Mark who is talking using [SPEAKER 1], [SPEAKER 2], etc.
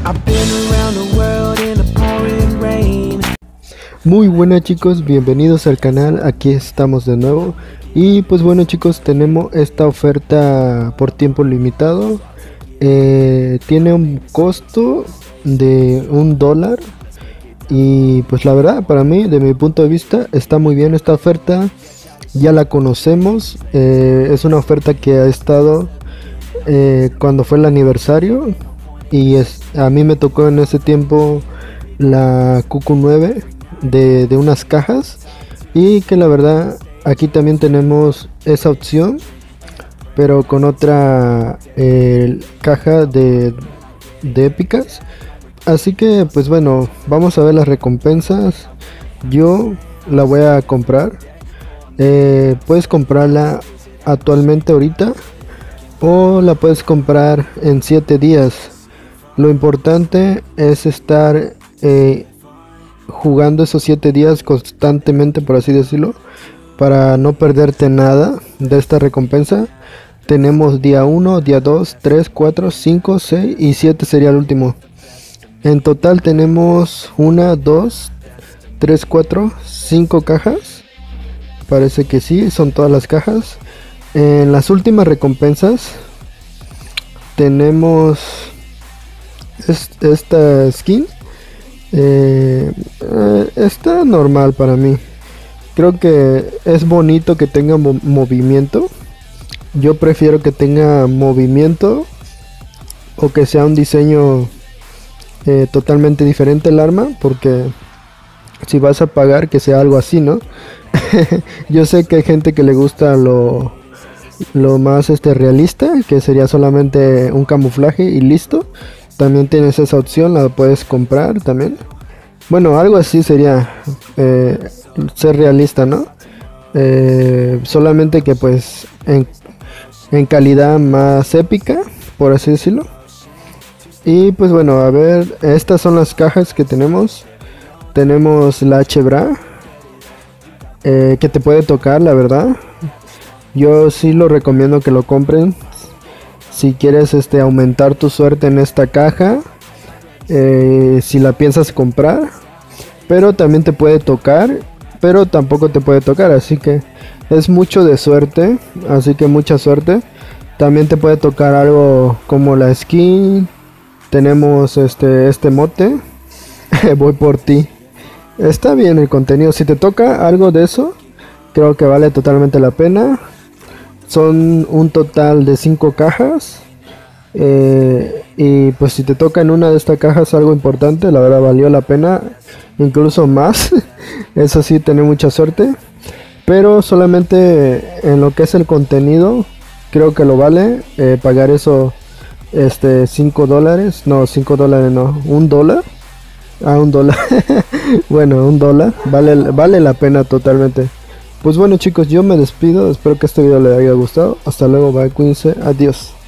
[SPEAKER 1] Muy buenas chicos, bienvenidos al canal, aquí estamos de nuevo. Y pues bueno chicos, tenemos esta oferta por tiempo limitado. Tiene un costo de $1. Y pues la verdad, para mí, de mi punto de vista, está muy bien esta oferta. Ya la conocemos, es una oferta que ha estado cuando fue el aniversario. Y a mí me tocó en ese tiempo la QQ9 de unas cajas. Y que la verdad, aquí también tenemos esa opción, pero con otra caja de épicas. Así que pues bueno, vamos a ver las recompensas. Yo la voy a comprar. Puedes comprarla actualmente ahorita, o la puedes comprar en 7 días. Lo importante es estar jugando esos 7 días constantemente, por así decirlo, para no perderte nada de esta recompensa. Tenemos día 1, día 2, 3, 4, 5, 6 y 7 sería el último. En total tenemos 1, 2, 3, 4, 5 cajas. Parece que sí, son todas las cajas. En las últimas recompensas tenemos esta skin. Está normal para mí. Creo que es bonito que tenga movimiento. Yo prefiero que tenga movimiento, o que sea un diseño totalmente diferente el arma, porque si vas a pagar, que sea algo así, ¿no? Yo sé que hay gente que le gusta lo más realista, que sería solamente un camuflaje y listo. También tienes esa opción, la puedes comprar también. Bueno, algo así sería ser realista, ¿no? Solamente que pues en calidad más épica, por así decirlo. Y pues bueno, a ver, estas son las cajas que tenemos. Tenemos la H-Bra, que te puede tocar, la verdad. Yo sí lo recomiendo que lo compren si quieres aumentar tu suerte en esta caja. Si la piensas comprar, pero también te puede tocar, pero tampoco te puede tocar, así que es mucho de suerte, así que mucha suerte. También te puede tocar algo como la skin. Tenemos este mote. Voy por ti. Está bien el contenido. Si te toca algo de eso, creo que vale totalmente la pena. Son un total de 5 cajas. Y pues si te toca en una de estas cajas algo importante, la verdad valió la pena. Incluso más. Eso sí, tener mucha suerte. Pero solamente en lo que es el contenido, creo que lo vale pagar eso. $5. No, $5 no. $1. $1. Bueno, $1. Vale la pena totalmente. Pues bueno chicos, yo me despido. Espero que este video les haya gustado. Hasta luego, bye, cuídense. Adiós.